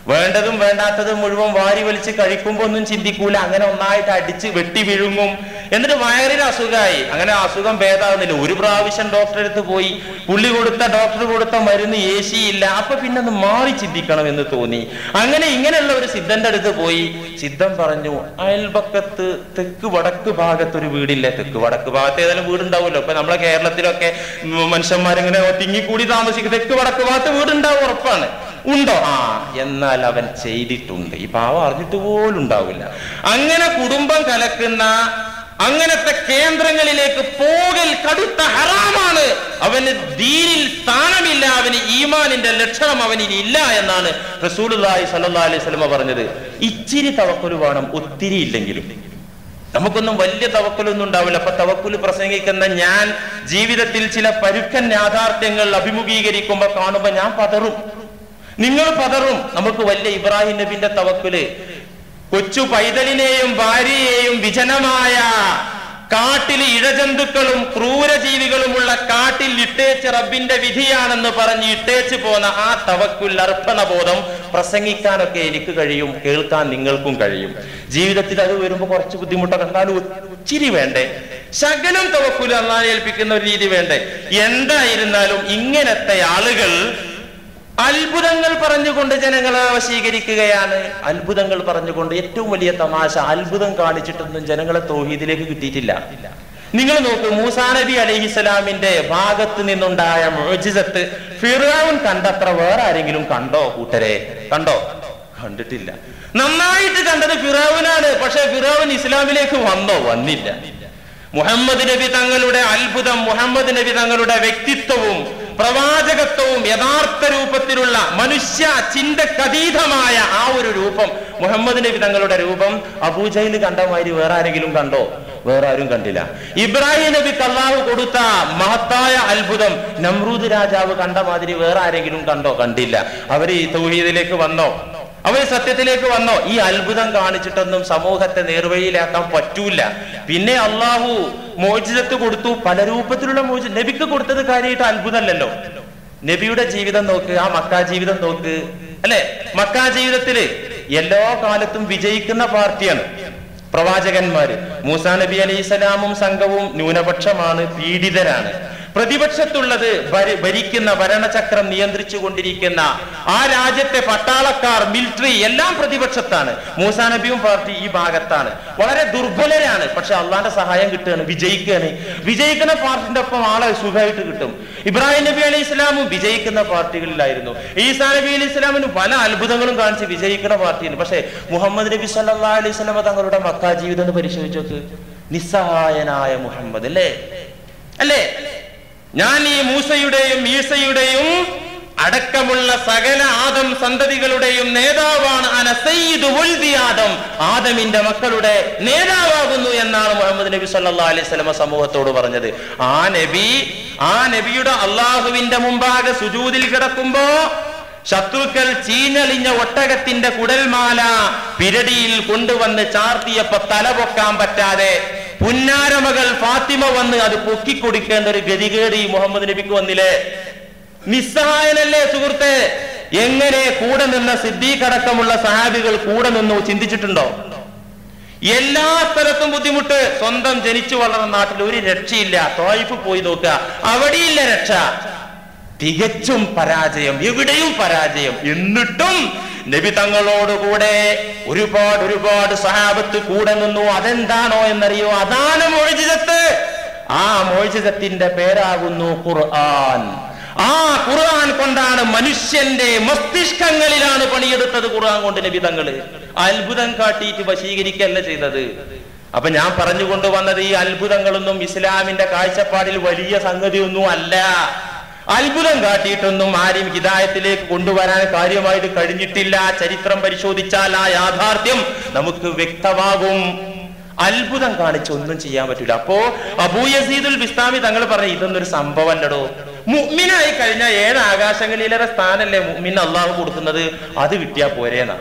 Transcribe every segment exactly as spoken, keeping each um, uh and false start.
വേണ്ടതും വേണ്ടാത്തതും മുഴുവൻ വാരി വലിച്ച് കഴിക്കുമ്പോ ഒന്നും ചിന്തിക്കൂല, അങ്ങനെ ഒന്നായിട്ട് അടിച്ച് വെട്ടി വിഴുങ്ങും. എന്നിട്ട് വയറിന് അസുഖമായി. അങ്ങനെ അസുഖം ഭേദാകുന്നില്ല. ഒരു പ്രാവശ്യം ഡോക്ടറെ അടുത്ത് പോയി, പുള്ളി കൊടുത്ത ഡോക്ടർ കൊടുത്ത മരുന്ന് എ സി ഇല്ല. അപ്പൊ പിന്നെ ഒന്ന് മാറി ചിന്തിക്കണം എന്ന് തോന്നി. അങ്ങനെ ഇങ്ങനെയുള്ള ഒരു സിദ്ധന്റെ അടുത്ത് പോയി. സിദ്ധൻ പറഞ്ഞു, അയൽപക്കത്ത് തെക്ക് വടക്ക് ഭാഗത്തൊരു വീടില്ലേ, തെക്ക് വടക്ക് ഭാഗത്ത് ഏതായാലും വീടുണ്ടാവുമല്ലോ. ഇപ്പൊ നമ്മളെ കേരളത്തിലൊക്കെ മനുഷ്യന്മാരിങ്ങനെ തിങ്ങിക്കൂടി താമസിക്കും, തെക്ക് വടക്ക് ഭാഗത്ത് വീടുണ്ടാവും, ഉറപ്പാണ്. ഉണ്ടോ? ആ, എന്നാൽ അവൻ ചെയ്തിട്ടുണ്ട്. ഈ പാവം അറിഞ്ഞിട്ട് പോലും ഉണ്ടാവില്ല. അങ്ങനെ കുടുംബം കലക്കുന്ന അങ്ങനത്തെ കേന്ദ്രങ്ങളിലേക്ക് പോകൽ കടുത്ത ഹറാമാണ്. അവന് ദീനിൽ സ്ഥാനമില്ല, അവന് ഈമാനിന്റെ ലക്ഷണം അവനിൽ ഇല്ല എന്നാണ് റസൂലുള്ളാഹി സ്വല്ലല്ലാഹു അലൈഹി വസല്ലം പറഞ്ഞത്. ഇച്ചിരി തവക്കുൽ വേണം, ഒത്തിരി ഇല്ലെങ്കിലും. നമുക്കൊന്നും വലിയ തവക്കുലൊന്നും ഉണ്ടാവില്ല. അപ്പൊ തവക്കുൽ പ്രസംഗിക്കുന്ന ഞാൻ ജീവിതത്തിൽ ചില പരുക്കൻ യാഥാർത്ഥ്യങ്ങൾ അഭിമുഖീകരിക്കുമ്പോ കാണുമ്പോ ഞാൻ പതറും, നിങ്ങൾ പതറും. നമുക്ക് വലിയ ഇബ്രാഹിം നബിന്റെ തവക്കുല്, കൊച്ചു പൈതലിനെയും ഭാര്യയെയും വിജനമായ കാട്ടിൽ ഇഴജന്തുക്കളും ക്രൂരജീവികളുമുള്ള കാട്ടിൽ ഇട്ടേച്ച് റബ്ബിന്റെ വിധിയാണെന്ന് പറഞ്ഞ് ഇട്ടേച്ച് പോന്ന ആ തവക്കുൽ അർപ്പണബോധം പ്രസംഗിക്കാനൊക്കെ എനിക്ക് കഴിയും, കേൾക്കാൻ നിങ്ങൾക്കും കഴിയും. ജീവിതത്തിൽ അത് വരുമ്പോ കുറച്ച് ബുദ്ധിമുട്ടൊക്കെ എന്നാലും ഒച്ചിരി വേണ്ടേ, ശകലം തവക്കുൽ അല്ലാഹുവിനെ ഏൽപ്പിക്കുന്ന ഒരു രീതി വേണ്ടേ. എന്തായിരുന്നാലും ഇങ്ങനത്തെ ആളുകൾ അത്ഭുതങ്ങൾ പറഞ്ഞുകൊണ്ട് ജനങ്ങളെ വശീകരിക്കുകയാണ്. അത്ഭുതങ്ങൾ പറഞ്ഞുകൊണ്ട് ഏറ്റവും വലിയ തമാശ, അത്ഭുതം കാണിച്ചിട്ടൊന്നും ജനങ്ങളെ തൗഹീദിലേക്ക് കിട്ടിയിട്ടില്ല. നിങ്ങൾ നോക്കൂ, മൂസാ നബി അലൈഹിസ്സലാമിന്റെ ഭാഗത്ത് നിന്നുണ്ടായ മുഅ്ജിസത്ത് ഫിർഔൻ കണ്ടത്ര വേറെ ആരെങ്കിലും കണ്ടോ കൂട്ടരെ? കണ്ടോ? കണ്ടിട്ടില്ല. നന്നായിട്ട് കണ്ടത് ഫിർഔനാണ്. പക്ഷെ ഫിർഔൻ ഇസ്ലാമിലേക്ക് വന്നോ? വന്നില്ല. മുഹമ്മദ് നബി തങ്ങളുടെ അത്ഭുതം, മുഹമ്മദ് നബി തങ്ങളുടെ വ്യക്തിത്വവും പ്രവാചകത്വവും യഥാർത്ഥ രൂപത്തിലുള്ള മനുഷ്യ ചിന്തക്കതീതമായ ആ ഒരു രൂപം, മുഹമ്മദ് നബി തങ്ങളുടെ രൂപം അബൂജഹൽ കണ്ട മാതിരി വേറെ ആരെങ്കിലും കണ്ടോ? വേറെ ആരും കണ്ടില്ല. ഇബ്രാഹിം നബിക്ക് അല്ലാഹു കൊടുത്ത മഹത്തായ അത്ഭുതം നമ്രൂദ് രാജാവ് കണ്ട മാതിരി വേറെ ആരെങ്കിലും കണ്ടോ? കണ്ടില്ല. അവര് ഈ തൗഹീദിലേക്ക് വന്നോ? അവർ സത്യത്തിലേക്ക് വന്നോ? ഈ അത്ഭുതം കാണിച്ചിട്ടൊന്നും സമൂഹത്തെ നേർവഴിയിലാക്കാൻ പറ്റൂല. പിന്നെ അള്ളാഹു മോചിതത്ത് കൊടുത്തു, പല രൂപത്തിലുള്ള മോചി. നബിക്ക് കൊടുത്തത് കാര്യമായിട്ട് അത്ഭുതമല്ലല്ലോ. നബിയുടെ ജീവിതം നോക്ക്, ആ മക്കാ ജീവിതം നോക്ക്, അല്ലെ? മക്കാ ജീവിതത്തില് എല്ലാ കാലത്തും വിജയിക്കുന്ന പാർട്ടിയാണ് പ്രവാചകന്മാര്. മൂസാ നബി അലൈഹിസ്സലാമും സംഘവും ന്യൂനപക്ഷമാണ്, പീഡിതരാണ്. പ്രതിപക്ഷത്തുള്ളത് ഭരിക്കുന്ന ഭരണചക്രം നിയന്ത്രിച്ചു കൊണ്ടിരിക്കുന്ന ആ രാജ്യത്തെ പട്ടാളക്കാർ, മിലിറ്ററി എല്ലാം പ്രതിപക്ഷത്താണ്. മൂസാ നബിയും പാർട്ടി ഈ ഭാഗത്താണ്. വളരെ ദുർബലരാണ്. പക്ഷെ അള്ളാന്റെ സഹായം കിട്ടുകയാണ്, വിജയിക്കുകയാണ്. വിജയിക്കുന്ന പാർട്ടിന്റെ ഒപ്പം ആളെ സുഖമായിട്ട് കിട്ടും. ഇബ്രാഹിം നബി അലൈഹി ഇസ്ലാമും വിജയിക്കുന്ന പാർട്ടികളിലായിരുന്നു. ഈസാ നബി അലൈഹി ഇസ്ലാമിന് പല അത്ഭുതങ്ങളും കാണിച്ച് വിജയിക്കുന്ന പാർട്ടിയാണ്. പക്ഷെ മുഹമ്മദ് നബി സല്ലല്ലാഹു അലൈഹി വസല്ലം തങ്ങളുടെ മക്കാ ജീവിതം എന്ന് പരിശോധിച്ചു നോക്ക്. നിസ്സഹായനായ മുഹമ്മദ്, അല്ലേ അല്ലേ ഞാൻ ഈ മൂസയുടെയും ഈസയുടെയും അടക്കമുള്ള സകല ആദം സന്തതികളുടെയും നേതാവാണ്. അന സയ്യിദു വൽദി ആദം, ആദമിന്റെ മക്കളുടെ നേതാവാകുന്നു എന്നാണ് മുഹമ്മദ് നബി സല്ലല്ലാഹു അലൈഹി വസല്ലം സമൂഹത്തോട് പറഞ്ഞത്. ആ നബി ആ നബിയുടെ അള്ളാഹുവിന്റെ മുമ്പാകെ സുജൂദിൽ കിടക്കുമ്പോ ശത്രുക്കൾ ചീഞ്ഞളിഞ്ഞ ഒട്ടകത്തിന്റെ കുടൽമാല പിരടിയിൽ കൊണ്ടുവന്ന് ചാർത്തിയപ്പോ തല പൊക്കാൻ പറ്റാതെ പുന്നാരമകൾ ഫാത്തിമ വന്ന് അത് പൊക്കിക്കൊടുക്കേണ്ട ഒരു ഗതികേട് ഈ മുഹമ്മദ് നബിക്ക് വന്നില്ലേ? നിസ്സഹായനല്ലേ സുഹൃത്തെ? എങ്ങനെ കൂടെ നിന്ന സിദ്ദീഖ് അടക്കമുള്ള സഹാബികൾ കൂടെ നിന്നു ചിന്തിച്ചിട്ടുണ്ടോ? എല്ലാ സ്ഥലത്തും ബുദ്ധിമുട്ട്. സ്വന്തം ജനിച്ചു വളർന്ന നാട്ടിൽ ഒരു രക്ഷയില്ല. ത്വായിഫ് പോയി നോക്കുക, അവിടെയില്ല രക്ഷ. തികച്ചും പരാജയം, എവിടെയും പരാജയം. എന്നിട്ടും നബി തങ്ങളോടുകൂടെ ഒരുപാട് ഒരുപാട് സഹാബത്ത് കൂടെ നിന്നു. അതെന്താണോ എന്നറിയോ? അതാണ് മുഅ്ജിസത്ത്. ആ മുഅ്ജിസത്തിന്റെ പേരാകുന്നു ഖുർആൻ. ആ ഖുർആൻ കൊണ്ടാണ് മനുഷ്യന്റെ മസ്തിഷ്കങ്ങളിലാണ് പണിയെടുത്തത്. ഖുർആൻ കൊണ്ട് നബി തങ്ങള് അത്ഭുതം കാട്ടിയിട്ട് വശീകരിക്കല്ല ചെയ്തത്. അപ്പൊ ഞാൻ പറഞ്ഞുകൊണ്ട് വന്നത് ഈ അത്ഭുതങ്ങളൊന്നും ഇസ്ലാമിന്റെ കാഴ്ചപ്പാടിൽ വലിയ സംഗതിയൊന്നും അല്ല. അത്ഭുതം കാട്ടിയിട്ടൊന്നും ആരും ഹിദായത്തിലേക്ക് കൊണ്ടുവരാൻ കാര്യമായിട്ട് കഴിഞ്ഞിട്ടില്ല. ചരിത്രം പരിശോധിച്ചാൽ ആ യാഥാർത്ഥ്യം നമുക്ക് വ്യക്തമാകും. അത്ഭുതം കാണിച്ച് ഒന്നും ചെയ്യാൻ പറ്റൂല. അപ്പോ അബൂ യസീദുൽ ബിസ്താമി തങ്ങൾ പറഞ്ഞു, ഇതൊന്നൊരു സംഭവമല്ലടോ. മുഅ്മിനായി കഴിഞ്ഞാൽ ഏഴ് ആകാശങ്ങളിലേറെ സ്ഥാനല്ലേ മുഅ്മിന് അള്ളാഹു കൊടുക്കുന്നത്, അത് കിട്ടിയാ പോരേന്നാ.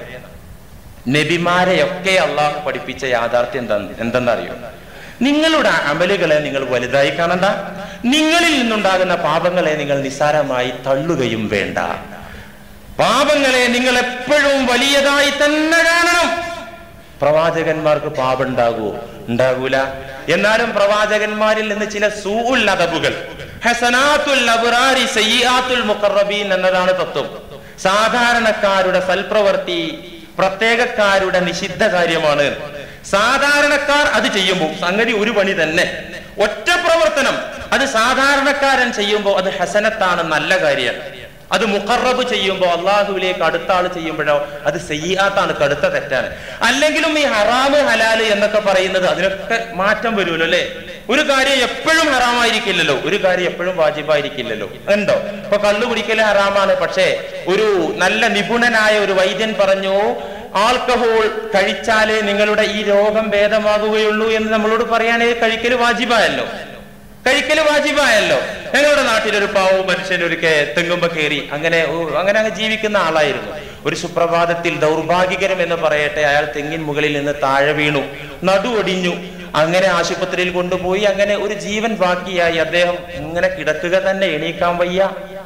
നബിമാരെയൊക്കെ അള്ളാഹു പഠിപ്പിച്ച യാഥാർത്ഥ്യം എന്താ എന്തെന്നറിയോ? നിങ്ങളുടെ അമലുകളെ നിങ്ങൾ വലുതായി കാണണ്ട, നിങ്ങളിൽ നിന്നുണ്ടാകുന്ന പാപങ്ങളെ നിങ്ങൾ നിസ്സാരമായി തള്ളുകയും വേണ്ട. പാപങ്ങളെ നിങ്ങൾ എപ്പോഴും വലിയതായി തന്നെ കാണണം. പ്രവാചകന്മാർക്ക് പാപം ഉണ്ടാകുമോ? ഉണ്ടാകൂല. എന്നാലും പ്രവാചകന്മാരിൽ നിന്ന് ചില സൂഉൽ അദബുകൾ, ഹസനാത്തുൽ അബ്റാരി സയ്യിആത്തുൽ മുഖറബീൻ എന്നതാണ് തത്വം. സാധാരണക്കാരുടെ സൽപ്രവൃത്തി പ്രത്യേകക്കാരുടെ നിഷിദ്ധ കാര്യമാണ്. സാധാരണക്കാർ അത് ചെയ്യുമ്പോൾ സംഗതി ഒരു പണി തന്നെ, ഒറ്റ പ്രവർത്തനം, അത് സാധാരണക്കാരൻ ചെയ്യുമ്പോൾ അത് ഹസനത്താണ്, നല്ല കാര്യമാണ്. അത് മുഖറബ് ചെയ്യുമ്പോൾ അള്ളാഹുവിലേക്ക് അടുത്ത ആള് ചെയ്യുമ്പോഴോ അത് സയ്യിആത്താണ്, കടുത്ത തെറ്റാണ്. അല്ലെങ്കിലും ഈ ഹറാമ് ഹലാല് എന്നൊക്കെ പറയുന്നത് അതിനൊക്കെ മാറ്റം വരുമല്ലോ അല്ലെ. ഒരു കാര്യം എപ്പോഴും ഹറാമായിരിക്കില്ലല്ലോ, ഒരു കാര്യം എപ്പോഴും വാജിബായിരിക്കില്ലല്ലോ. ഉണ്ടോ? ഇപ്പൊ കള്ളു കുടിക്കല് ഹറാമാണ്, പക്ഷേ ഒരു നല്ല നിപുണനായ ഒരു വൈദ്യൻ പറഞ്ഞു ആൽക്കഹോൾ കഴിച്ചാലേ നിങ്ങളുടെ ഈ രോഗം ഭേദമാകുകയുള്ളൂ എന്ന് നമ്മളോട് പറയാനേ കഴിക്കല് വാജിബായല്ലോ, കഴിക്കല് വാജിബായല്ലോ. ഞങ്ങളുടെ നാട്ടിലൊരു പാവവും മനുഷ്യൻ ഒരിക്കൽ തെങ്ങുമ്പോ കയറി അങ്ങനെ അങ്ങനെ അങ്ങ് ജീവിക്കുന്ന ആളായിരുന്നു. ഒരു സുപ്രഭാതത്തിൽ ദൗർഭാഗ്യകരം എന്ന് പറയട്ടെ, അയാൾ തെങ്ങിൻ മുകളിൽ നിന്ന് താഴെ വീണു, നടു ഒടിഞ്ഞു. അങ്ങനെ ആശുപത്രിയിൽ കൊണ്ടുപോയി. അങ്ങനെ ഒരു ജീവൻ ബാക്കിയായി. അദ്ദേഹം ഇങ്ങനെ കിടക്കുക തന്നെ, എണീക്കാൻ വയ്യ.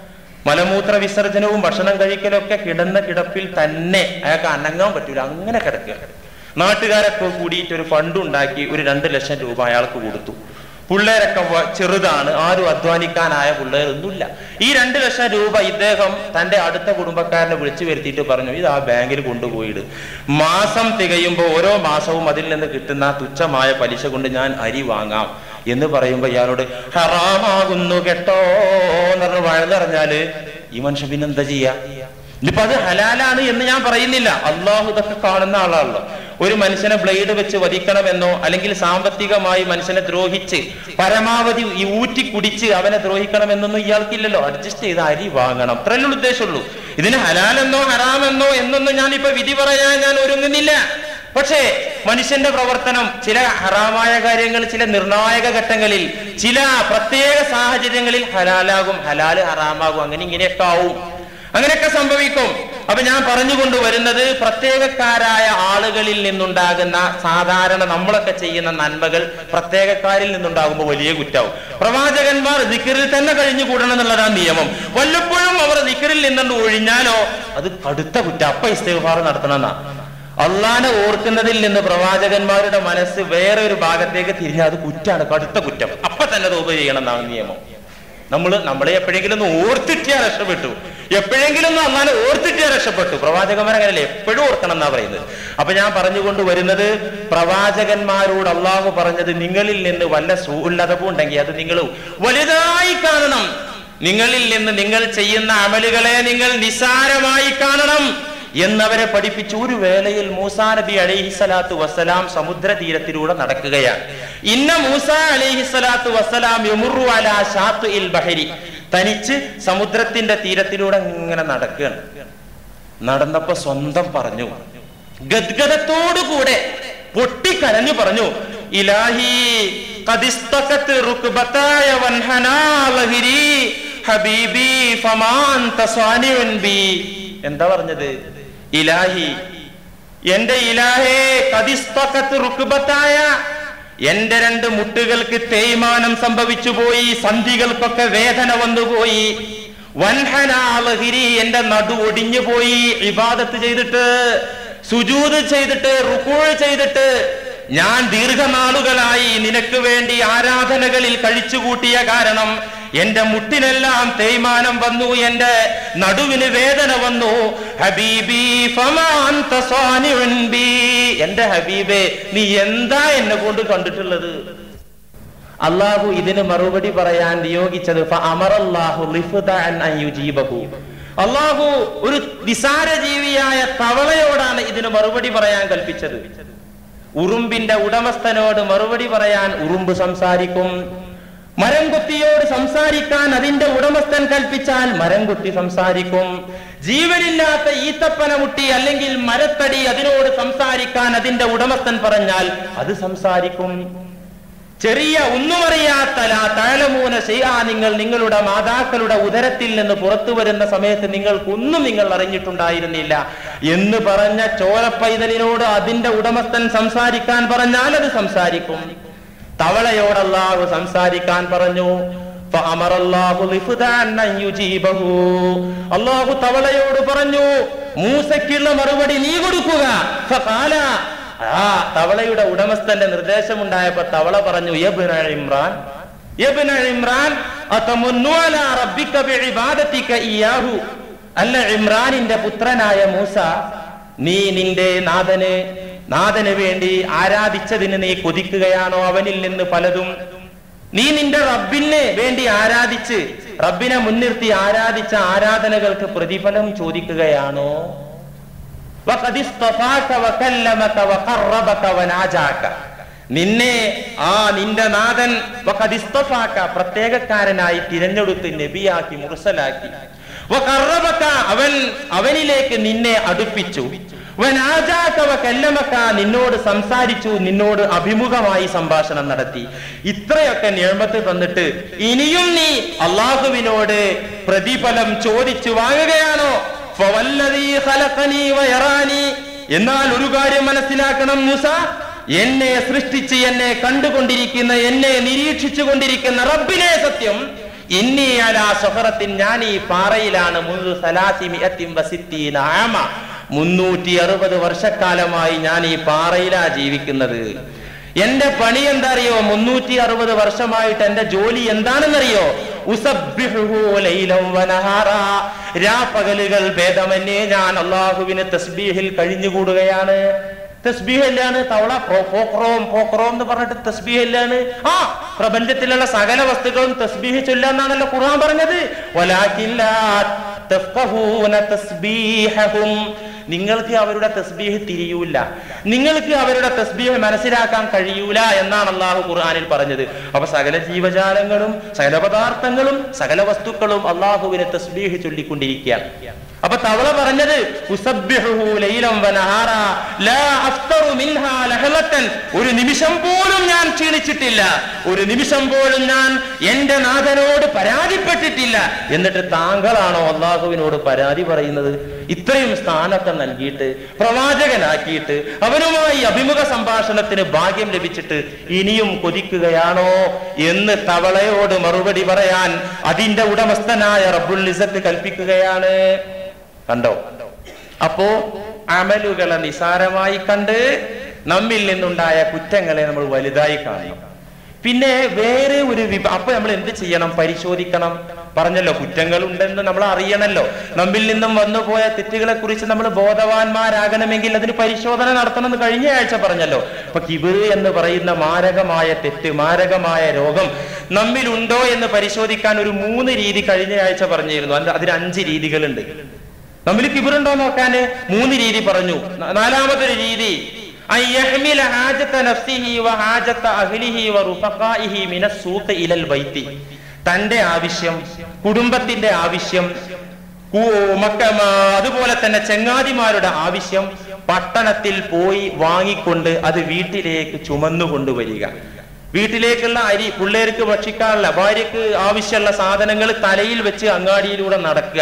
മലമൂത്ര വിസർജനവും ഭക്ഷണം കഴിക്കലൊക്കെ കിടന്ന കിടപ്പിൽ തന്നെ, അയാൾക്ക് അനങ്ങാൻ പറ്റൂല, അങ്ങനെ കിടക്കുക. നാട്ടുകാരൊക്കെ കൂടിയിട്ട് ഒരു ഫണ്ട് ഉണ്ടാക്കി ഒരു രണ്ട് ലക്ഷം രൂപ അയാൾക്ക് കൊടുത്തു. പിള്ളേരൊക്കെ ചെറുതാണ്, ആരും അധ്വാനിക്കാനായ പിള്ളേരൊന്നുമില്ല. ഈ രണ്ട് ലക്ഷം രൂപ ഇദ്ദേഹം തന്റെ അടുത്ത കുടുംബക്കാരനെ വിളിച്ചു വരുത്തിയിട്ട് പറഞ്ഞു, ഇത് ആ ബാങ്കിൽ കൊണ്ടുപോയിട്ട് മാസം തികയുമ്പോൾ ഓരോ മാസവും അതിൽ നിന്ന് കിട്ടുന്ന തുച്ഛമായ പലിശ കൊണ്ട് ഞാൻ അരി വാങ്ങാം എന്ന് പറയുമ്പോ ഇയാളോട് ഹറാമാകുന്നു കേട്ടോ എന്ന് പറഞ്ഞ് വഴന്നറിഞ്ഞാല് ഈ മനുഷ്യൻ പിന്നെ എന്താ ചെയ്യാ? ഇനിയിപ്പൊ അത് ഹലാലാണ് എന്ന് ഞാൻ പറയുന്നില്ല, അള്ളാഹു ഇതൊക്കെ കാണുന്ന ആളാണല്ലോ. ഒരു മനുഷ്യനെ ബ്ലേഡ് വെച്ച് വധിക്കണമെന്നോ അല്ലെങ്കിൽ സാമ്പത്തികമായി മനുഷ്യനെ ദ്രോഹിച്ച് പരമാവധി ഈ ഊറ്റി കുടിച്ച് അവനെ ദ്രോഹിക്കണമെന്നൊന്നും ഇയാൾക്കില്ലല്ലോ. അഡ്ജസ്റ്റ് ചെയ്ത് അരി വാങ്ങണം, അത്രയല്ലേ ഉദ്ദേശമുള്ളൂ. ഇതിന് ഹലാലെന്നോ ഹറാമെന്നോ എന്നൊന്നും ഞാൻ ഇപ്പൊ വിധി പറയാൻ ഞാൻ ഒരുങ്ങുന്നില്ല. പക്ഷേ മനുഷ്യന്റെ പ്രവർത്തനം ചില ഹറാമായ കാര്യങ്ങൾ ചില നിർണായക ഘട്ടങ്ങളിൽ ചില പ്രത്യേക സാഹചര്യങ്ങളിൽ ഹലാലാകും, ഹലാല് ഹറാമാകും, അങ്ങനെ ഇങ്ങനെയൊക്കെ ആവും, അങ്ങനെയൊക്കെ സംഭവിക്കും. അപ്പൊ ഞാൻ പറഞ്ഞുകൊണ്ട് വരുന്നത് പ്രത്യേകക്കാരായ ആളുകളിൽ നിന്നുണ്ടാകുന്ന സാധാരണ നമ്മളൊക്കെ ചെയ്യുന്ന നന്മകൾ പ്രത്യേകക്കാരിൽ നിന്നുണ്ടാകുമ്പോൾ വലിയ കുറ്റാവും. പ്രവാചകന്മാർ ദിക്റിൽ തന്നെ കഴിഞ്ഞുകൂടണം എന്നുള്ളതാണ് നിയമം. വല്ലപ്പോഴും അവർ ദിക്റിൽ നിന്നുകൊണ്ട് ഒഴിഞ്ഞാലോ അത് കടുത്ത കുറ്റ. അപ്പ ഇസ്തിഗ്ഫാർ നടത്തണമെന്നാ. അള്ളാനെ ഓർക്കുന്നതിൽ നിന്ന് പ്രവാചകന്മാരുടെ മനസ്സ് വേറെ ഒരു ഭാഗത്തേക്ക് തിരിഞ്ഞാൽ അത് കുറ്റാണ്, കടുത്ത കുറ്റം. അപ്പൊ തന്നെ തൗബ ചെയ്യണം എന്നാണ് നിയമം. നമ്മള് നമ്മളെ എപ്പോഴെങ്കിലും ഒന്ന് ഓർത്തിട്ടിയാ രക്ഷപ്പെട്ടു, എപ്പോഴെങ്കിലും ഒന്ന് അള്ളാനെ ഓർത്തിട്ടിയാ രക്ഷപ്പെട്ടു. പ്രവാചകന്മാർ അങ്ങനെയല്ലേ, എപ്പോഴും ഓർക്കണം എന്നാ പറയുന്നത്. അപ്പൊ ഞാൻ പറഞ്ഞുകൊണ്ട് വരുന്നത്, പ്രവാചകന്മാരോട് അള്ളാഹു പറഞ്ഞത് നിങ്ങളിൽ നിന്ന് വല്ല സൂഉല്ലദബും ഉണ്ടെങ്കിൽ അത് നിങ്ങൾ വലുതായി കാണണം. നിങ്ങളിൽ നിന്ന് നിങ്ങൾ ചെയ്യുന്ന അമലുകളെ നിങ്ങൾ നിസാരമായി കാണണം എന്നവരെ പഠിപ്പിച്ചു. ഒരു വേളയിൽ മൂസാ നബി അലൈഹിസ്സലാത്തു വസ്സലാം സമുദ്ര തീരത്തിലൂടെ നടക്കുകയാണ്. ഇന്ന മൂസ അലൈഹിസ്സലാത്തു വസ്സലാം യമുറു അലാ ശാത്തിഇൽ ബഹരി, തനിച്ച് സമുദ്രത്തിന്റെ തീരത്തിലൂടെ ഇങ്ങനെ നടക്കുകയാണ്. നടന്നപ്പോ സ്വന്തം പറഞ്ഞു, ഗദ്ഗദത്തോടുകൂടെ പൊട്ടിക്കരഞ്ഞു പറഞ്ഞു, ഇലാഹി ഖദിസ്തഖത് റുക്ബതായ വൻഹനാ ലഹരി ഹബീബി ഫമാൻ തസ്വാനിഉൻ ബി. എന്താ പറഞ്ഞത്? ഇലാഹി, എന്റെ ഇലാഹേ, ഖദിസ്തഖത് റുക്ബതായ, എന്റെ രണ്ട് മുട്ടുകൾക്ക് തേയ്മാനം സംഭവിച്ചു പോയി, സന്ധികൾക്കൊക്കെ വേദന വന്നുപോയി. വൻഹനാ ലഹരി, എന്റെ നടു ഒടിഞ്ഞു പോയി. ഇബാദത്ത് ചെയ്തിട്ട്, സുജൂദ് ചെയ്തിട്ട്, റുകൂഅ് ചെയ്തിട്ട് ഞാൻ ദീർഘനാളുകളായി നിനക്ക് വേണ്ടി ആരാധനകളിൽ കഴിച്ചുകൂട്ടിയ കാരണം എന്റെ മുട്ടിനെല്ലാം തേയ്മാനം വന്നു, എന്റെ നടുവിന് വേദന വന്നു. ഹബീബി ഫമാ അൻത സാനിഉൻ ബി, എന്റെ ഹബീബേ നീ എന്താ എന്നെ കൊണ്ട് കണ്ടിട്ടുള്ളത്? അള്ളാഹു ഇതിന് മറുപടി പറയാൻ നിയോഗിച്ചത് ഫഅമറല്ലാഹു ലിഫ്ദഅൻ അൻ യുജീബഹു. അള്ളാഹു ഒരു നിസാര ജീവിയായ തവളയോടാണ് ഇതിന് മറുപടി പറയാൻ കൽപ്പിച്ചത്. ഉറുമ്പിന്റെ ഉടമസ്ഥനോട് മറുപടി പറയാൻ ഉറുമ്പ് സംസാരിക്കും. മരം കുത്തിയോട് സംസാരിക്കാൻ അതിന്റെ ഉടമസ്ഥൻ കൽപ്പിച്ചാൽ മരം കുത്തി സംസാരിക്കും. ജീവനില്ലാത്ത ഈത്തപ്പന മുട്ടി അല്ലെങ്കിൽ മരത്തടി അതിനോട് സംസാരിക്കാൻ അതിന്റെ ഉടമസ്ഥൻ പറഞ്ഞാൽ അത് സംസാരിക്കും. ചെറിയ ഒന്നുമറിയാത്ത ലാ തഅലമൂന ശൈആ, നിങ്ങൾ നിങ്ങളുടെ മാതാക്കളുടെ ഉദരത്തിൽ നിന്ന് പുറത്തു വരുന്ന സമയത്ത് നിങ്ങൾക്കൊന്നും നിങ്ങൾ അറിഞ്ഞിട്ടുണ്ടായിരുന്നില്ല എന്ന് പറഞ്ഞ ചോരപ്പൈതലിനോട് അതിന്റെ ഉടമസ്ഥൻ സംസാരിക്കാൻ പറഞ്ഞാൽ അത് സംസാരിക്കും. തവളയോട് അല്ലാഹു സംസാരിക്കാൻ പറഞ്ഞു. അല്ലാഹു തവളയോട് പറഞ്ഞു, മൂസയ്ക്കുള്ള മറുപടി നീ കൊടുക്കുക. ആ തവളയുടെ ഉടമസ്ഥന്റെ നിർദ്ദേശമുണ്ടായപ്പോ തവള പറഞ്ഞു, യബ്ന ഇമ്രാൻ യബ്ന ഇമ്രാൻ അതമുന്നു അലാ റബ്ബിക ബിഇബാദതിക ഇയാഹു. അല്ല ഇമ്രാനിന്റെ പുത്രനായ മൂസ, നീ നിന്റെ നാഥന് നാഥന് വേണ്ടി ആരാധിച്ചതിന് നീ കൊതിക്കുകയാണോ? അവനിൽ നിന്ന് പലതും നീ നിന്റെ റബ്ബിനെ വേണ്ടി ആരാധിച്ച് റബ്ബിനെ മുൻനിർത്തി ആരാധിച്ച ആരാധനകൾക്ക് പ്രതിഫലം ചോദിക്കുകയാണോ? നിന്നെ ആ നിന്റെ നാഥൻ പ്രത്യേകക്കാരനായി തിരഞ്ഞെടുത്ത് നബിയാക്കി മുർസലാക്കി. അവൻ അവനിലേക്ക് നിന്നെ അടുപ്പിച്ചു. നിന്നോട് സംസാരിച്ചു, നിന്നോട് അഭിമുഖമായി സംഭാഷണം നടത്തി. ഇത്രയൊക്കെ നിയമത്ത് തന്നിട്ട് ഇനിയും നീ അള്ളാഹുവിനോട് പ്രതിഫലം ചോദിച്ചു വാങ്ങുകയാണോ? എന്നാൽ ഒരു കാര്യം മനസ്സിലാക്കണം മൂസ, എന്നെ സൃഷ്ടിച്ച് എന്നെ കണ്ടുകൊണ്ടിരിക്കുന്ന എന്നെ നിരീക്ഷിച്ചു കൊണ്ടിരിക്കുന്ന റബ്ബിനെ സത്യം, ഇന്നി അലാ സഫറത്തിൻ, ഞാൻ ഈ പാറയിലാണ് മുൻദു സലാസി മിഅത്തിൻ വസിത്തീന ആമ, മുന്നൂറ്റി അറുപത് വർഷക്കാലമായി ഞാൻ ഈ പാറയിലാ ജീവിക്കുന്നത്. എന്റെ പണി എന്താ അറിയോ? മുന്നൂറ്റി അറുപത് വർഷമായിട്ട് എന്റെ ജോലി എന്താണെന്നറിയോ? ഉസബ്ബിഹുഹു ലൈലൻ വനഹാറാ, രാപകലുകൾ ഭേദമന്യേ ഞാൻ അല്ലാഹുവിനെ തസ്ബീഹിൽ കഴിഞ്ഞുകൂടുകയാണ്. തസ്ബീഹല്ലാണ് തവള പോക്രോം പോക്രോം എന്ന് പറഞ്ഞിട്ട് തസ്ബീഹല്ലാണ്. ആ പ്രപഞ്ചത്തിലുള്ള സകല വസ്തുക്കളും തസ്ബീഹ് ചൊല്ലാന്നാണല്ലോ ഖുർആൻ പറഞ്ഞത്. വലാകിൻ ലാ തഫ്ഖഹൂന തസ്ബീഹഹും, നിങ്ങൾക്ക് അവരുടെ തസ്ബീഹ് തിരിയൂല, നിങ്ങൾക്ക് അവരുടെ തസ്ബീഹ് മനസ്സിലാക്കാൻ കഴിയൂല എന്നാണ് അള്ളാഹു ഖുർആനിൽ പറഞ്ഞത്. അപ്പൊ സകല ജീവജാലങ്ങളും സകല പദാർത്ഥങ്ങളും സകല വസ്തുക്കളും അള്ളാഹുവിനെ തസ്ബീഹ് ചൊല്ലിക്കൊണ്ടിരിക്കുകയാണ്. അപ്പൊ തവള പറഞ്ഞത് ഒരു നിമിഷം പോലും ഞാൻ ക്ഷീണിച്ചിട്ടില്ല, ഒരു നിമിഷം പോലും ഞാൻ എന്റെ നാഥനോട് പരാതിപ്പെട്ടിട്ടില്ല. എന്നിട്ട് താങ്കളാണോ അള്ളാഹുവിനോട് പരാതി പറയുന്നത്? ഇത്രയും സ്ഥാനത്തെ നൽകിയിട്ട് പ്രവാചകനാക്കിയിട്ട് അവനുമായി അഭിമുഖ സംഭാഷണത്തിന് ഭാഗ്യം ലഭിച്ചിട്ട് ഇനിയും കൊതിക്കുകയാണോ എന്ന് തവളയോട് മറുപടി പറയാൻ അതിന്റെ ഉടമസ്ഥനായ റബ്ബുൽ ഇസ്സത്ത് കൽപ്പിക്കുകയാണ്. കണ്ടോ? അപ്പോ അമലുകളെ നിസാരമായി കണ്ട് നമ്മിൽ നിന്നുണ്ടായ കുറ്റങ്ങളെ നമ്മൾ വലുതായി കാണണം. പിന്നെ വേറെ ഒരു വിഭ അപ്പൊ നമ്മൾ എന്ത് ചെയ്യണം? പരിശോധിക്കണം. പറഞ്ഞല്ലോ കുറ്റങ്ങൾ ഉണ്ടെന്ന് നമ്മൾ അറിയണല്ലോ. നമ്മിൽ നിന്നും വന്നുപോയ തെറ്റുകളെ കുറിച്ച് നമ്മൾ ബോധവാന്മാരാകണമെങ്കിൽ അതിന് പരിശോധന നടത്തണം എന്ന് കഴിഞ്ഞ ആഴ്ച പറഞ്ഞല്ലോ. അപ്പൊ കിബിറ് എന്ന് പറയുന്ന മാരകമായ തെറ്റ്, മാരകമായ രോഗം നമ്മിലുണ്ടോ എന്ന് പരിശോധിക്കാൻ ഒരു മൂന്ന് രീതി കഴിഞ്ഞ ആഴ്ച പറഞ്ഞിരുന്നു. അതിന് അഞ്ച് രീതികളുണ്ട്. നമ്മിൽ കിബിറുണ്ടോ നോക്കാന് മൂന്ന് രീതി പറഞ്ഞു. നാലാമതൊരു രീതി തന്റെ ആവശ്യം, കുടുംബത്തിന്റെ ആവശ്യം, അതുപോലെ തന്നെ ചങ്ങാതിമാരുടെ ആവശ്യം പട്ടണത്തിൽ പോയി വാങ്ങിക്കൊണ്ട് അത് വീട്ടിലേക്ക് ചുമന്നുകൊണ്ടുവരിക. വീട്ടിലേക്കുള്ള അരി, പിള്ളേർക്ക് ഭക്ഷിക്കാനുള്ള, ഭാര്യക്ക് ആവശ്യമുള്ള സാധനങ്ങൾ തലയിൽ വെച്ച് അങ്ങാടിയിലൂടെ നടക്കുക.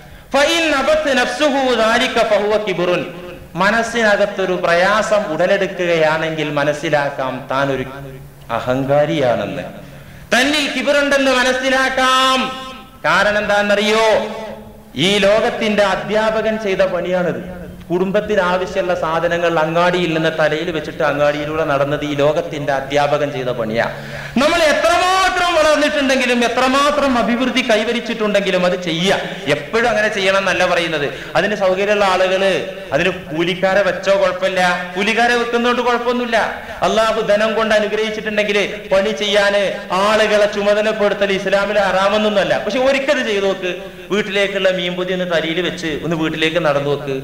മനസ്സിനകത്തൊരു പ്രയാസം ഉടലെടുക്കുകയാണെങ്കിൽ മനസ്സിലാക്കാം താൻ ഒരു അഹങ്കാരിയാണെന്ന്, തന്നിൽ കിബിറുണ്ടെന്ന് മനസ്സിലാക്കാം. കാരണം എന്താണെന്നറിയോ? ഈ ലോകത്തിന്റെ അധ്യാപകൻ ചെയ്ത പണിയാണിത്. കുടുംബത്തിന് ആവശ്യമുള്ള സാധനങ്ങൾ അങ്ങാടിയിൽ നിന്ന് തലയിൽ വെച്ചിട്ട് അങ്ങാടിയിലൂടെ നടന്നത് ഈ ലോകത്തിന്റെ അധ്യാപകൻ ചെയ്ത പണിയാ. നമ്മൾ എത്രമാത്രം വളർന്നിട്ടുണ്ടെങ്കിലും എത്രമാത്രം അഭിവൃദ്ധി കൈവരിച്ചിട്ടുണ്ടെങ്കിലും അത് ചെയ്യുക. എപ്പോഴും അങ്ങനെ ചെയ്യണം എന്നല്ല പറയുന്നത്. അതിന് സൗകര്യമുള്ള ആളുകള് അതിന് കൂലിക്കാരെ വെച്ചോ കുഴപ്പമില്ല, കൂലിക്കാരെ വെക്കുന്നതുകൊണ്ട് കുഴപ്പമൊന്നുമില്ല. അള്ളാഹു ധനം കൊണ്ട് അനുഗ്രഹിച്ചിട്ടുണ്ടെങ്കിൽ പണി ചെയ്യാന് ആളുകളെ ചുമതലപ്പെടുത്തൽ ഇസ്ലാമിലെ ഹറാമൊന്നുമല്ല. പക്ഷെ ഒരിക്കൽ ചെയ്തു നോക്ക്. വീട്ടിലേക്കുള്ള മീൻപൊതി ഒന്ന് തലയിൽ വെച്ച് ഒന്ന് വീട്ടിലേക്ക് നടന്നു നോക്ക്.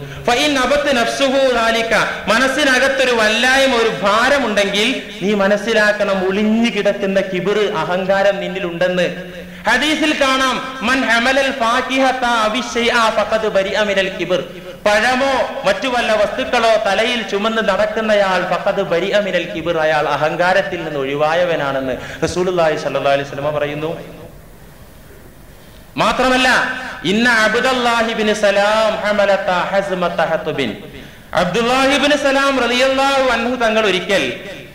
മനസ്സിനകത്തൊരു വല്ലായ്മ, ഒരു ഭാരമുണ്ടെങ്കിൽ നീ മനസ്സിലാക്കണം, ഒളിഞ്ഞു കിടക്കുന്ന കിബിറ്, അഹങ്കാരം നിന്നിലുണ്ടെന്ന്. ഹദീസിൽ കാണാം, മൻ ഹമലൽ ഫാകിഹത അവിശൈഅ ഫഖദ് ബരിഅ മിനൽ കിബർ, പഴമോ മറ്റു വല്ല വസ്തുക്കളോ തലയിൽ ചുമന്ന് നടക്കുന്നയാൾ ഫഖദ് ബരിഅ മിനൽ കിബർ, അയാൾ അഹങ്കാരത്തിൽ നിന്ന് ഒഴിവായവനാണെന്ന് റസൂലുള്ളാഹി സ്വല്ലല്ലാഹു അലൈഹി വസല്ലം പറയുന്നു. മാത്രമല്ല, ഇന്ന അബ്ദുല്ലാഹി ഇബ്നു സലാം ഹമലത ഹസ്മത ഹത്ബിൻ, അബ്ദുല്ലാഹി ഇബ്നു സലാം റളിയല്ലാഹു അൻഹു തങ്ങൾ ഒരിക്കൽ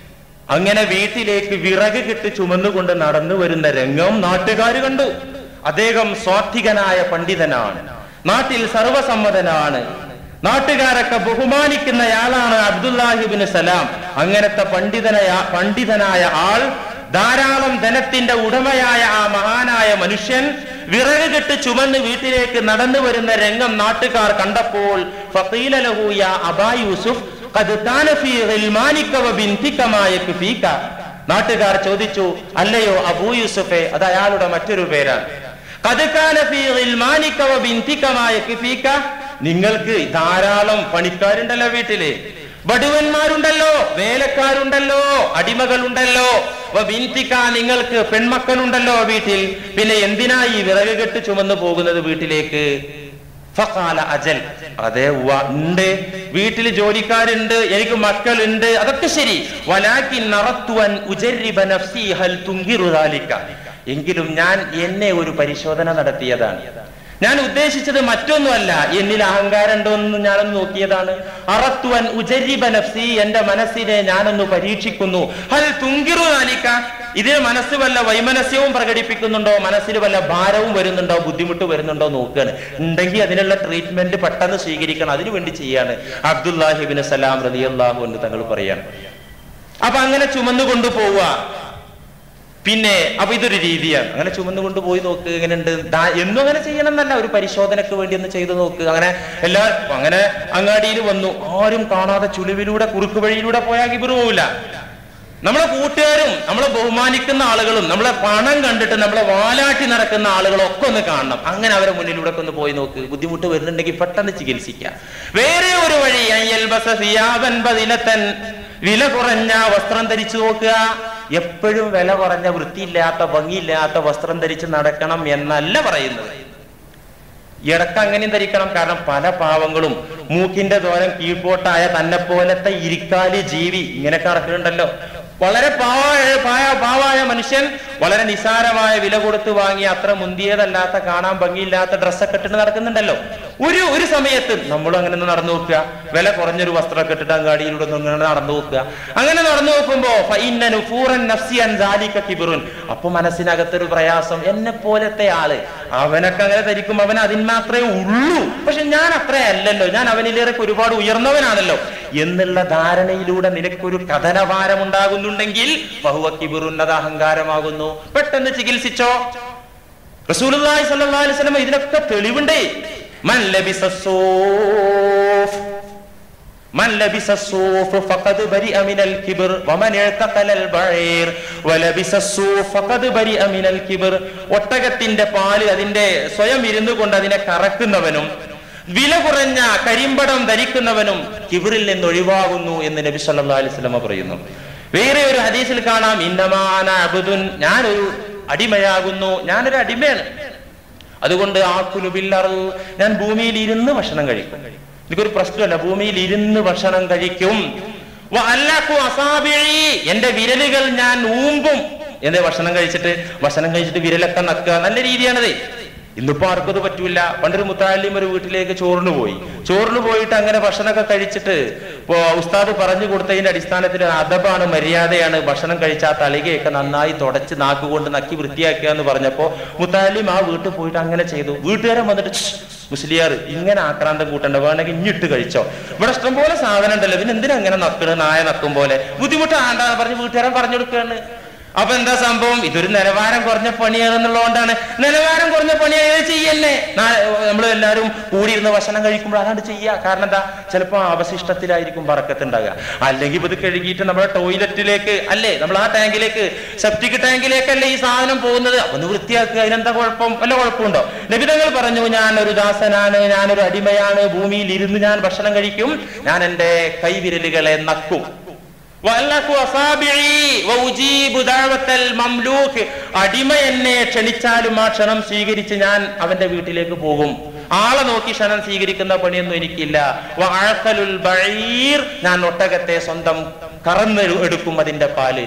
അങ്ങനെ വീട്ടിലേക്ക് വിറക് കെട്ട് ചുമന്നുകൊണ്ട് നടന്നു വരുന്ന രംഗം നാട്ടുകാർ കണ്ടു. അദ്ദേഹം സ്വാത്വികനായ പണ്ഡിതനാണ്, നാട്ടിൽ സർവസമ്മതനാണ്, നാട്ടുകാരൊക്കെ ബഹുമാനിക്കുന്നയാളാണ് അബ്ദുല്ലാഹിബ്നു സലാം. അങ്ങനത്തെ പണ്ഡിതനായ പണ്ഡിതനായ ആൾ, ധാരാളം ധനത്തിന്റെ ഉടമയായ ആ മഹാനായ മനുഷ്യൻ വിറക് കെട്ട് ചുമന്ന് വീട്ടിലേക്ക് നടന്നു വരുന്ന രംഗം നാട്ടുകാർ കണ്ടപ്പോൾ ഫഖീല ലഹു യാ അബാ യൂസുഫ് ഖദ് കാന ഫീ ഗിൽമാനിക വ ബിൻതിക മാ യക്ഫീക. നാട്ടുകാർ ചോദിച്ചു, അല്ലയോ അബൂ യൂസുഫേ, അത് അയാളുടെ മറ്റൊരു പേരാണ്. ഖദ് കാന ഫീ ഗിൽമാനിക വ ബിൻതിക മാ യക്ഫീക, നിങ്ങൾക്ക് ധാരാളം പണിക്കാരുണ്ടല്ലോ വീട്ടില്, ബടുവന്മാരുണ്ടല്ലോ, വേലക്കാരുണ്ടല്ലോ, അടിമകളുണ്ടല്ലോ, ബിൻതിക നിങ്ങൾക്ക് പെൺമക്കളുണ്ടല്ലോ വീട്ടിൽ, പിന്നെ എന്തിനാ ഈ വിറക് കെട്ട് ചുമന്നു പോകുന്നത് വീട്ടിലേക്ക്? ഫഖാല അജൽ, അതെ ഉണ്ട്, വീട്ടിൽ ജോലിക്കാരുണ്ട്, എനിക്ക് മക്കളുണ്ട്, അതൊക്കെ ശരി. വലാകിൻ നറത്തു അൻ ഉജർരിബ നഫ്സി ഹൽ തുൻകിറു ദാലിക, എങ്കിലും ഞാൻ എന്നെ ഒരു പരിശോധന നടത്തിയതാണ്. ഞാൻ ഉദ്ദേശിച്ചത് മറ്റൊന്നുമല്ല, എന്നിൽ അഹങ്കാരം ഉണ്ടോ എന്ന് ഞാനൊന്ന് നോക്കിയതാണ്. അറത്തു അൻ ഉജർരിബ നഫ്സി, എന്റെ മനസ്സിനെ ഞാനൊന്ന് പരീക്ഷിക്കുന്നു. ഹൽ തുൻകിറു ദാലിക, ഇതിന് മനസ്സ് വല്ല വൈമനസ്യവും പ്രകടിപ്പിക്കുന്നുണ്ടോ, മനസ്സിൽ വല്ല ഭാരവും വരുന്നുണ്ടോ, ബുദ്ധിമുട്ട് വരുന്നുണ്ടോ നോക്കുകയാണ്. ഉണ്ടെങ്കിൽ അതിനുള്ള ട്രീറ്റ്മെന്റ് പെട്ടെന്ന് സ്വീകരിക്കണം, അതിനു വേണ്ടി ചെയ്യാണ് അബ്ദുല്ലാഹിബ്നു സലാം റളിയല്ലാഹു അൻഹു തങ്ങൾ പറയാണ്. അപ്പൊ അങ്ങനെ ചുമന്നു കൊണ്ടുപോവുക. പിന്നെ അപ്പൊ ഇതൊരു രീതിയാണ്, അങ്ങനെ ചുമന്നു കൊണ്ടുപോയി നോക്ക്, എങ്ങനെയുണ്ട് എന്നും അങ്ങനെ ചെയ്യണം എന്നല്ല, ഒരു പരിശോധനക്ക് വേണ്ടി ഒന്ന് ചെയ്തു നോക്ക്. അങ്ങനെ എല്ലാവരും അങ്ങനെ അങ്ങാടിയിൽ വന്നു, ആരും കാണാതെ ചുളിവിലൂടെ കുറുക്കു വഴിയിലൂടെ പോയാൽ കിബിറ് പോവില്ല. നമ്മളെ കൂട്ടുകാരും നമ്മളെ ബഹുമാനിക്കുന്ന ആളുകളും നമ്മളെ പണം കണ്ടിട്ട് നമ്മളെ വാലാട്ടി നടക്കുന്ന ആളുകളും ഒക്കെ ഒന്ന് കാണണം. അങ്ങനെ അവരെ മുന്നിലൂടെ ഒക്കെ ഒന്ന് പോയി നോക്ക്. ബുദ്ധിമുട്ട് വരുന്നുണ്ടെങ്കിൽ പെട്ടെന്ന് ചികിത്സിക്കാം. വേറെ ഒരു വഴി, വില കുറഞ്ഞ വസ്ത്രം ധരിച്ചു നോക്കുക. എപ്പോഴും വില കുറഞ്ഞ വൃത്തിയില്ലാത്ത ഭംഗിയില്ലാത്ത വസ്ത്രം ധരിച്ച് നടക്കണം എന്നല്ല പറയുന്നത്, ഇടക്ക് അങ്ങനെയും ധരിക്കണം. കാരണം പല പാവങ്ങളും മൂക്കിന്റെ ദോരം കീഴ്പോട്ടായ തന്നെ പോലത്തെ ഇരിക്കാലി ജീവി ഇങ്ങനെയൊക്കെ നടക്കുന്നുണ്ടല്ലോ. വളരെ പാവായ പാവായ മനുഷ്യൻ വളരെ നിസാരമായ വില കൊടുത്ത് വാങ്ങി അത്ര മുന്തിയതല്ലാത്ത കാണാൻ ഭംഗിയില്ലാത്ത ഡ്രസ്സൊക്കെ ഇട്ടിട്ട് നടക്കുന്നുണ്ടല്ലോ. ഒരു ഒരു സമയത്ത് നമ്മളും അങ്ങനെ ഒന്ന് നടന്നു നോക്കുക, വില കുറഞ്ഞൊരു വസ്ത്രമൊക്കെ ഇട്ടിട്ട് അങ്ങാടിയിലൂടെ ഒന്ന് നടന്നു നോക്കുക. അങ്ങനെ നടന്നു നോക്കുമ്പോ അപ്പൊ മനസ്സിനകത്തൊരു പ്രയാസം, എന്നെ പോലത്തെ ആള് അവനൊക്കെ അങ്ങനെ ധരിക്കും, അവൻ അതിന് മാത്രമേ ഉള്ളൂ, പക്ഷെ ഞാൻ അത്രേ അല്ലല്ലോ, ഞാൻ അവനിലേറെ ഒരുപാട് ഉയർന്നവനാണല്ലോ എന്നുള്ള ധാരണയിലൂടെ നിനക്കൊരു കഥനഭാരം ഉണ്ടാകുന്നുണ്ടെങ്കിൽ ഫഹുവ കിബ്റുൻ, അത് അഹങ്കാരമാകുന്നു. പെട്ടെന്ന് ചികിത്സിച്ചോ. റസൂലുള്ളാഹി സ്വല്ലല്ലാഹു അലൈഹി വസല്ലം ഇതിനൊക്കെ തെളിവുണ്ടേ. മൻ ലബിസ സൂഫ് മൻ ലബിസ സൂഫ് ഫഖദ് ബരിഅ മിനൽ കിബ്ർ വമൻ ഇഅ്തഖലൽ ബഈർ വലബിസ സൂഫ് ഫഖദ് ബരിഅ മിനൽ കിബ്ർ. ഒട്ടകത്തിന്റെ പാല് അതിന്റെ സ്വയം ഇരുന്നു കൊണ്ട് അതിനെ കറക്കുന്നവനും വില കുറഞ്ഞ കരിമ്പടം ധരിക്കുന്നവനും കിബ്റിൽ നിന്ന് ഒഴിവാകുന്നു എന്ന് നബി സല്ലല്ലാഹു അലൈഹി വസല്ലം പറയുന്നു. വേറെ ഒരു ഹദീസിൽ കാണാം, ഇന്നമാ അന അബ്ദുൻ, ഞാനൊരു അടിമയാകുന്നു, ഞാനൊരു അടിമയാണ്, അതുകൊണ്ട് ആക്കുലു ബിൽ അർദ്, ഞാൻ ഭൂമിയിൽ ഇരുന്ന് ഭക്ഷണം കഴിക്കും. എനിക്കൊരു പ്രശ്നമല്ല, ഭൂമിയിൽ ഇരുന്ന് ഭക്ഷണം കഴിക്കും. വഅല്ലഖു അസാബിഇ, എന്റെ വിരലുകൾ ഞാൻ ഊമ്പും. എന്തേ ഭക്ഷണം കഴിച്ചിട്ട് ഭക്ഷണം കഴിച്ചിട്ട് വിരലൊക്കെ നക്കുക, നല്ല രീതിയാണത്. ഇന്നിപ്പോ ആർക്കും അത് പറ്റൂല. പണ്ടൊരു മുത്താലിം ഒരു വീട്ടിലേക്ക് ചോറിന് പോയി, ചോറിന് പോയിട്ട് അങ്ങനെ ഭക്ഷണമൊക്കെ കഴിച്ചിട്ട് ഇപ്പോ ഉസ്താദ് പറഞ്ഞു കൊടുത്തതിന്റെ അടിസ്ഥാനത്തിൽ അദബാണ്, മര്യാദയാണ്, ഭക്ഷണം കഴിച്ചാൽ തളികയൊക്കെ നന്നായി തുടച്ച് നാക്കുകൊണ്ട് നക്കി വൃത്തിയാക്കുക എന്ന് പറഞ്ഞപ്പോ മുത്താലിം ആ വീട്ടിൽ പോയിട്ട് അങ്ങനെ ചെയ്തു. വീട്ടുകാരൻ വന്നിട്ട്, മുസ്ലിയാർ ഇങ്ങനെ ആക്രാന്തം കൂട്ടണ്ട, വേണമെങ്കിൽ ഇഞ്ഞിട്ട് കഴിച്ചോ, ഇവിടെ ഇഷ്ടംപോലെ സാധനം ഉണ്ടല്ലോ, പിന്നെ എന്തിനാ അങ്ങനെ നക്കണ്, നായ നക്കും പോലെ, ബുദ്ധിമുട്ടാണ്ടാന്ന് പറഞ്ഞ് വീട്ടുകാരൻ പറഞ്ഞു കൊടുക്കുകയാണ്. അപ്പൊ എന്താ സംഭവം? ഇതൊരു നിലവാരം കുറഞ്ഞ പണിയാണെന്നുള്ളതുകൊണ്ടാണ്. നിലവാരം കുറഞ്ഞ പണിയാ ചെയ്യല്ലേ, നമ്മൾ എല്ലാവരും കൂടിയിരുന്ന് ഭക്ഷണം കഴിക്കുമ്പോൾ അതാണ്ട് ചെയ്യുക. കാരണം എന്താ, ചിലപ്പോ അവശിഷ്ടത്തിലായിരിക്കും ബറക്കത്തുണ്ടാകുക. അല്ലെങ്കിൽ ഇത് കഴുകിയിട്ട് നമ്മുടെ ടോയ്ലറ്റിലേക്ക് അല്ലേ, നമ്മൾ ആ ടാങ്കിലേക്ക്, സെപ്റ്റിക് ടാങ്കിലേക്കല്ലേ ഈ സാധനം പോകുന്നത്, അപ്പൊ ഒന്ന് വൃത്തിയാക്കുക. അതിനെന്താ കുഴപ്പം? വല്ല കുഴപ്പമുണ്ടോ? നബിതങ്ങൾ പറഞ്ഞു, ഞാൻ ഒരു ദാസനാണ്, ഞാനൊരു അടിമയാണ്, ഭൂമിയിൽ ഇരുന്ന് ഞാൻ ഭക്ഷണം കഴിക്കും, ഞാൻ എന്റെ കൈവിരലുകളെ നക്കും. അടിമ എന്നെ ക്ഷണിച്ചാലും ആ ക്ഷണം സ്വീകരിച്ച് ഞാൻ അവന്റെ വീട്ടിലേക്ക് പോകും. ആളെ നോക്കി ക്ഷണം സ്വീകരിക്കുന്ന പണിയൊന്നും എനിക്കില്ല. ഞാൻ ഒട്ടകത്തെ സ്വന്തം കറന്ന് എടുക്കും, അതിന്റെ പാല്.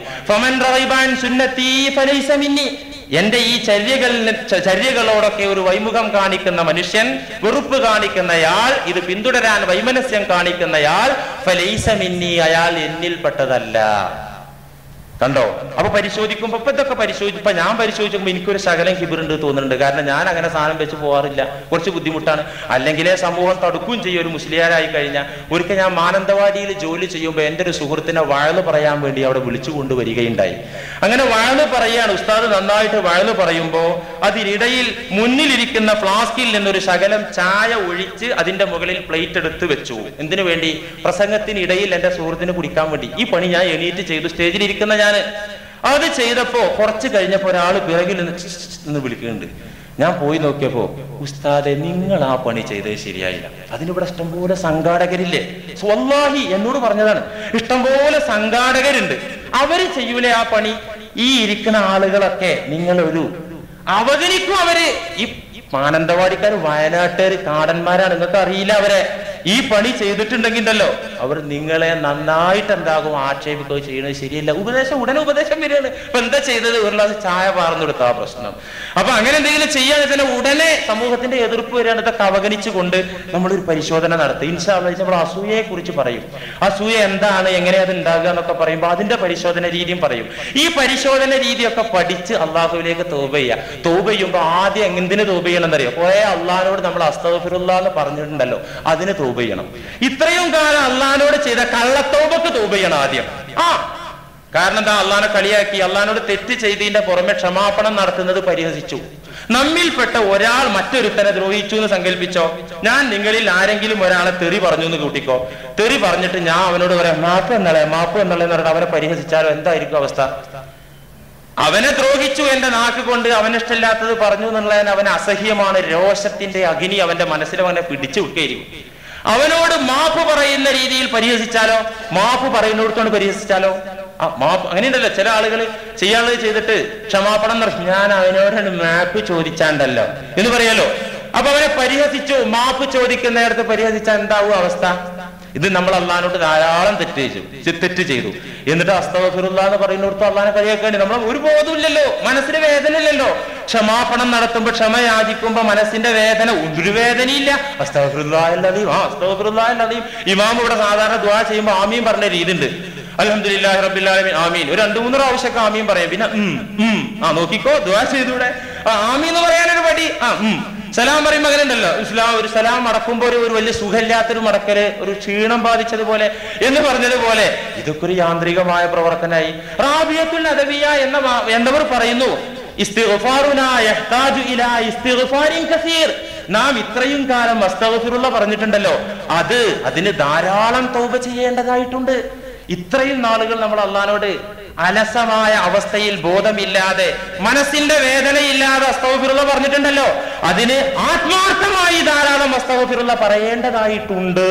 എന്റെ ഈ ചര്യകൾ ചര്യകളോടൊക്കെ ഒരു വൈമുഖം കാണിക്കുന്ന മനുഷ്യൻ, വെറുപ്പ് കാണിക്കുന്നയാൾ, ഇത് പിന്തുടരാൻ വൈമനസ്യം കാണിക്കുന്നയാൾ, ഫലൈസ മിന്നി, അയാൾ എന്നിൽപ്പെട്ടതല്ല. കണ്ടോ? അപ്പൊ പരിശോധിക്കുമ്പോ ഇപ്പൊ ഇതൊക്കെ പരിശോധിച്ചപ്പോ ഞാൻ പരിശോധിക്കുമ്പോ എനിക്കൊരു ശകലം കിബിറുണ്ട് തോന്നുന്നുണ്ട്. കാരണം ഞാൻ അങ്ങനെ സാധനം വെച്ച് പോകാറില്ല, കുറച്ച് ബുദ്ധിമുട്ടാണ്. അല്ലെങ്കിലേ സമൂഹം തടുക്കുകയും ചെയ്യും. ഒരു മുസ്ലിയാരായി കഴിഞ്ഞാൽ ഒരിക്കൽ ഞാൻ മാനന്തവാടിയിൽ ജോലി ചെയ്യുമ്പോൾ എൻ്റെ ഒരു സുഹൃത്തിനെ വഴല് പറയാൻ വേണ്ടി അവിടെ വിളിച്ചു കൊണ്ടുവരികയുണ്ടായി. അങ്ങനെ വഴല് പറയാണ്, ഉസ്താദ് നന്നായിട്ട് വഴല് പറയുമ്പോ അതിനിടയിൽ മുന്നിലിരിക്കുന്ന ഫ്ലാസ്കിൽ നിന്നൊരു ശകലം ചായ ഒഴിച്ച് അതിന്റെ മുകളിൽ പ്ലേറ്റ് എടുത്ത് വെച്ചു. എന്തിനു വേണ്ടി? പ്രസംഗത്തിനിടയിൽ എന്റെ സുഹൃത്തിന് കുടിക്കാൻ വേണ്ടി. ഈ പണി ഞാൻ എണീറ്റ് ചെയ്തു. സ്റ്റേജിൽ ഇരിക്കുന്ന ഞാൻ അത് ചെയ്തപ്പോ കുറച്ച് കഴിഞ്ഞപ്പോ ഒരാൾ പിറകിൽ നിന്ന് വിളിക്കുന്നുണ്ട്. ഞാൻ പോയി നോക്കിയപ്പോ, ഉസ്താദെ നിങ്ങൾ ആ പണി ചെയ്തത് ശരിയായില്ല. അതിനിവിടെ ഇഷ്ടംപോലെ സംഘാടകരില്ലേ? വല്ലാഹി എന്നോട് പറഞ്ഞതാണ്, ഇഷ്ടംപോലെ സംഘാടകരുണ്ട്. അവര് ചെയ്യൂലേ ആ പണി? ഈ ഇരിക്കുന്ന ആളുകളൊക്കെ നിങ്ങൾ ഒരു അവഗണിക്കും. അവര് ഈ മാനന്തവാടിക്കാർ, വയനാട്ടുകാർ, കാടന്മാരാണ്. നിങ്ങൾക്ക് അറിയില്ല അവരെ. ഈ പണി ചെയ്തിട്ടുണ്ടെങ്കിലല്ലോ അവർ നിങ്ങളെ നന്നായിട്ട് എന്താകും ആക്ഷേപിക്കുകയോ ചെയ്യുന്നത് ശരിയല്ല. ഉപദേശം ഉടനെ ഉപദേശം വരികയാണ്. ഇപ്പൊ എന്താ ചെയ്തത്? ഒരു ഗ്ലാസ് ചായ പാർന്നു കൊടുത്ത ആ പ്രശ്നം. അപ്പൊ അങ്ങനെ എന്തെങ്കിലും ചെയ്യാന്ന് വെച്ചാൽ ഉടനെ സമൂഹത്തിന്റെ എതിർപ്പ് വരികയാണ്. ഇതൊക്കെ അവഗണിച്ചുകൊണ്ട് നമ്മളൊരു പരിശോധന നടത്തും. ഇൻഷാ അല്ലാഹ് നമ്മൾ അസൂയയെ കുറിച്ച് പറയും. അസൂയ എന്താണ്, എങ്ങനെ അത് ഉണ്ടാകുക എന്നൊക്കെ പറയുമ്പോൾ അതിന്റെ പരിശോധന രീതിയും പറയും. ഈ പരിശോധന രീതിയൊക്കെ പഠിച്ച് അള്ളാഹുവിലേക്ക് തൗബ ചെയ്യുക. തൗബ ചെയ്യുമ്പോൾ ആദ്യം എന്തിന് തൗബ ചെയ്യണം എന്നറിയോ? പോയ അള്ളാഹിനോട് നമ്മൾ അസ്തഗ്ഫിറുല്ലാഹ് എന്ന് പറഞ്ഞിട്ടുണ്ടല്ലോ, അതിന് തൗബ ചെയ്യണം. ഇത്രയും കാലം അള്ളാഹിനോട് ചെയ്ത കള്ളത്തൗബക്ക് തൗബ ചെയ്യണം ആദ്യം. ആ കാരണം എന്താ? അള്ളാഹിനെ കളിയാക്കി, അള്ളാഹിനോട് തെറ്റ് ചെയ്തതിന്റെ പുറമെ ക്ഷമാപണം നടത്തുന്നത് പരിഹസിച്ചു. നമ്മിൽപ്പെട്ട ഒരാൾ മറ്റൊരുത്തനെ ദ്രോഹിച്ചു എന്ന് സങ്കല്പിച്ചോ. ഞാൻ നിങ്ങളിൽ ആരെങ്കിലും ഒരാളെ തെറി പറഞ്ഞു എന്ന് കൂട്ടിക്കോ. തെറി പറഞ്ഞിട്ട് ഞാൻ അവനോട് പറയാം മാപ്പ് എന്നളെ മാപ്പ് എന്നളെ എന്ന് പറഞ്ഞിട്ട് അവനെ പരിഹസിച്ചാലോ എന്തായിരിക്കും അവസ്ഥ? അവനെ ദ്രോഹിച്ചു എന്റെ നാക്ക് കൊണ്ട്, അവനിഷ്ടമില്ലാത്തത് പറഞ്ഞു എന്നുള്ളതിന് അവന് അസഹ്യമാണ്. രോഷത്തിന്റെ അഗ്നി അവന്റെ മനസ്സിൽ അവനെ പിടിച്ചു വിൽക്കുകയായിരിക്കും. അവനോട് മാപ്പ് പറയുന്ന രീതിയിൽ പരിഹസിച്ചാലോ, മാപ്പ് പറയുന്നിടത്തോണ്ട് പരിഹസിച്ചാലോ, ആ മാപ്പ് അങ്ങനെയുണ്ടല്ലോ. ചില ആളുകൾ ചെയ്യാനുള്ളത് ചെയ്തിട്ട് ക്ഷമാപണം നടത്തും. ഞാൻ അവനോടാണ് മാപ്പ് ചോദിച്ചാണ്ടല്ലോ എന്ന് പറയാലോ. അപ്പൊ അവനെ പരിഹസിച്ചു. മാപ്പ് ചോദിക്കുന്നിടത്ത് പരിഹസിച്ചാൽ എന്താവും അവസ്ഥ? ഇത് നമ്മൾ അള്ളാഹിനോട് ധാരാളം തെറ്റ് ചെയ്തു തെറ്റ് ചെയ്തു എന്നിട്ട് അസ്തഗ്ഫിറുല്ലാഹ് എന്ന് പറയുന്നിടത്ത് അള്ളാഹിനെ കളിയാക്കേണ്ടി നമ്മൾ ഒരു ബോധമില്ലല്ലോ, മനസ്സിന് വേദന ഇല്ലല്ലോ. ക്ഷമാപണം നടത്തുമ്പോ, ക്ഷമ യാചിക്കുമ്പോ മനസ്സിന്റെ വേദന ഒരു വേദനയില്ല. അസ്തഗ്ഫിറുല്ലാഹൽ അദീം, ആ അസ്തഗ്ഫിറുല്ലാഹൽ അദീം. ഇമാം ഇവിടെ സാധാരണ ദുആ ചെയ്യുമ്പോൾ ആമീൻ പറഞ്ഞ രീതി ഉണ്ട്. അൽഹംദുലില്ലാഹി റബ്ബിൽ ആലമീൻ ആമീൻ ഒരു രണ്ടു മൂന്ന് പ്രാവശ്യമൊക്കെ ആമീൻ പറയാം. പിന്നെ ഉം ഉം ആ നോക്കിക്കോ ദുആ ചെയ്തൂടെ? ആ ആമീൻ എന്ന് പറയാനൊരു പടി. ആ ഉം സലാം പറയുമ്പോ അങ്ങനെ ഉണ്ടല്ലോ. ഇസ്ലാം ഒരു സലാം മടക്കുമ്പോ ഒരു ഒരു വലിയ സുഖമില്ലാത്തൊരു മടക്കല്, ഒരു ക്ഷീണം ബാധിച്ചതുപോലെ എന്ന് പറഞ്ഞതുപോലെ ഇതൊക്കെ ഒരു യാന്ത്രികമായ പ്രവർത്തനമായി. റാബിയത്തുൽ അദവിയ എന്ന എന്നവർ പറയുന്നു, ഇസ്തിഗ്ഫാറുനാ യഹ്താജു ഇലാ ഇസ്തിഗ്ഫാരിൻ കസീർ. നാം ഇത്രയും കാലം അസ്തഗ്ഫിറുല്ലാഹ് പറഞ്ഞിട്ടുണ്ടല്ലോ, അത് അതിന് ധാരാളം തൗബ ചെയ്യേണ്ടതായിട്ടുണ്ട്. ഇത്രയും നാളുകൾ നമ്മൾ അള്ളാഹിനോട് അലസമായ അവസ്ഥയിൽ ബോധമില്ലാതെ മനസ്സിന്റെ വേദനയില്ലാതെ അസ്തഗ്ഫിറുല്ലാഹ് പറഞ്ഞിട്ടുണ്ടല്ലോ, അതിന് ആത്മാർത്ഥമായി ധാരാളം അസ്തഗ്ഫിറുല്ലാഹ് പറയേണ്ടതായിട്ടുണ്ട്.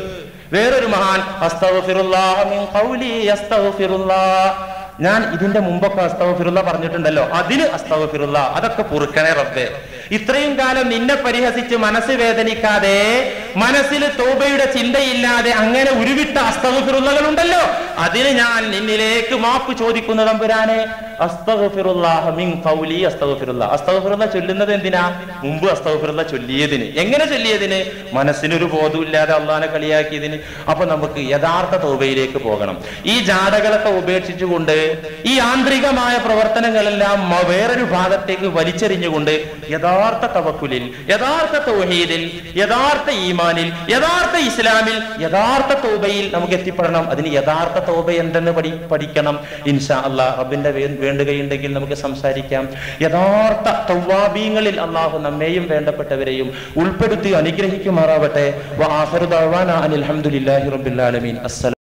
വേറൊരു മഹാൻ അസ്തഗ്ഫിറുല്ലാഹ മിൻ ഖൗലി അസ്തഗ്ഫിറുല്ലാഹ്, ഞാൻ ഇതിന്റെ മുമ്പൊക്കെ അസ്തഗ്ഫിറുല്ലാഹ് പറഞ്ഞിട്ടുണ്ടല്ലോ, അതിന് അസ്തഗ്ഫിറുല്ലാഹ്, അതൊക്കെ പൊറുക്കണേ റബ്ബേ. ഇത്രയും കാലം നിന്നെ പരിഹസിച്ച് മനസ്സ് വേദനിക്കാതെ, മനസ്സിൽ തൗബയുടെ ചിന്തയില്ലാതെ അങ്ങനെ ഉരുവിട്ട അസ്തഗ്ഫിറുല്ലാഹ് ഉണ്ടല്ലോ, അതിന് ഞാൻ നിന്നിലേക്ക് മാപ്പ് ചോദിക്കുന്നു തമ്പുരാനെ. അസ്തഗ്ഫിറുല്ലാഹ മിൻ ഖൗലി അസ്തഗ്ഫിറുല്ലാഹ്. അസ്തഗ്ഫിറുല്ലാഹ് ചൊല്ലുന്നത് എന്തിനാ? മുമ്പ് അസ്തഗ്ഫിറുല്ലാഹ് ചൊല്ലിയതിന്. എങ്ങനെ ചൊല്ലിയതിന്? മനസ്സിനൊരു ബോധമില്ലാതെ അള്ളാഹിനെ കളിയാക്കിയതിന്. അപ്പൊ നമുക്ക് യഥാർത്ഥ തൗബയിലേക്ക് പോകണം. ഈ ജാടകളൊക്കെ ഉപേക്ഷിച്ചുകൊണ്ട്, ഈ യാന്ത്രികമായ പ്രവർത്തനങ്ങളെല്ലാം വേറൊരു ഭാഗത്തേക്ക് വലിച്ചെറിഞ്ഞുകൊണ്ട് യഥാർത്ഥ തവക്കുലിൽ, യഥാർത്ഥ തൗഹീദിൽ, യഥാർത്ഥ ഈമാനിൽ, യഥാർത്ഥ ഇസ്ലാമിൽ, യഥാർത്ഥ തൗബയിൽ നമുക്ക് എത്തിപ്പെടണം. അതിന് യഥാർത്ഥ തൗബ എന്തെന്ന് പഠി പഠിക്കണം ഇൻഷാ അല്ലാഹ്. റബ്ബിന്റെ വേണ്ടുകയുണ്ടെങ്കിൽ നമുക്ക് സംസാരിക്കാം. യഥാർത്ഥ തൗവാബീങ്ങളിൽ അള്ളാഹു നമ്മെയും വേണ്ടപ്പെട്ടവരെയും ഉൾപ്പെടുത്തി അനുഗ്രഹിക്കുമാറാവട്ടെ. വ ആഖിറു ദഅവാനാ അനിൽ ഹംദുലില്ലാഹി റബ്ബിൽ ആലമീൻ. അസ്സലാം.